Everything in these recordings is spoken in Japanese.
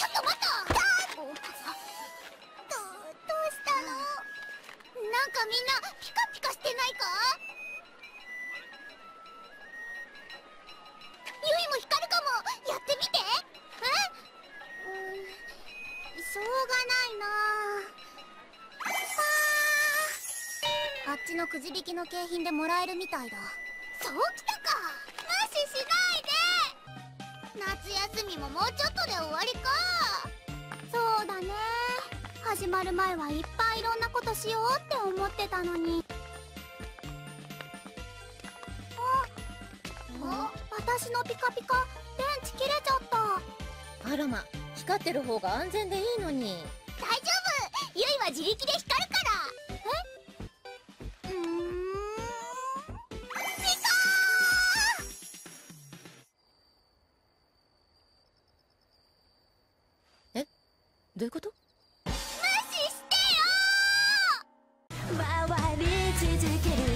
ちょっと待った。どうしたの？なんかみんなピカピカしてないか？ゆいも光るかも。やってみて。しょうがないなあ。あっちのくじ引きの景品でもらえるみたいだ。そうきたか。無視しないで。夏休みももうちょっとで終わりか。そうだね。始まる前はいっぱいいろんなことしようって思ってたのに。私のピカピカ電池切れちゃった。 あらま、光ってる方が安全でいいのに。 大丈夫、ゆいは自力で光るから。ピカー。どういうこと？ 無視してよ。 回り続ける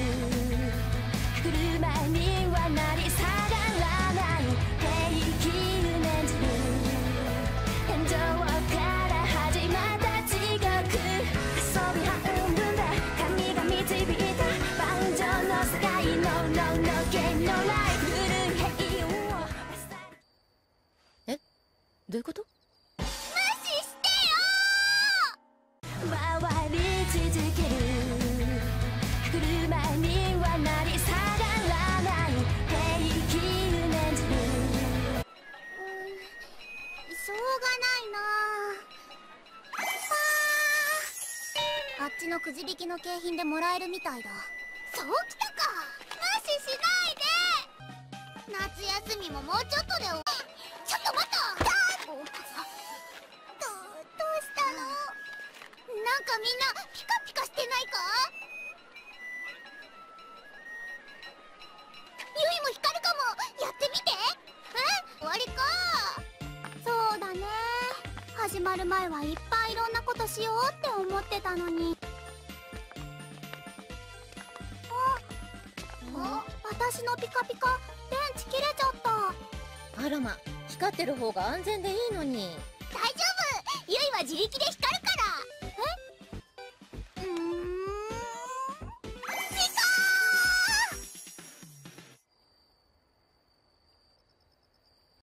車にはなり下がらない平気を念じる天井から始まった地獄遊び半分で神が導いた万丈の世界のゲのライフ平をどういうこと？ 無視してよ。 回り続ける車にはなり下がらない平気を念じるしょうがないなあ。っちのくじ引きの景品でもらえるみたいだ。そうきたか。無視しないで。夏休みももうちょっとで終わり。ちょっと待った。どうしたの？なんかみんなピカピカしてないか？ゆいも光るかも。やってみて。終わりか。そうだね。始まる前はいっぱいいろんなことしようって思ってたのに。私のピカピカ電池切れちゃった。 あらま、光ってる方が安全でいいのに。 大丈夫、ゆいは自力で光るから。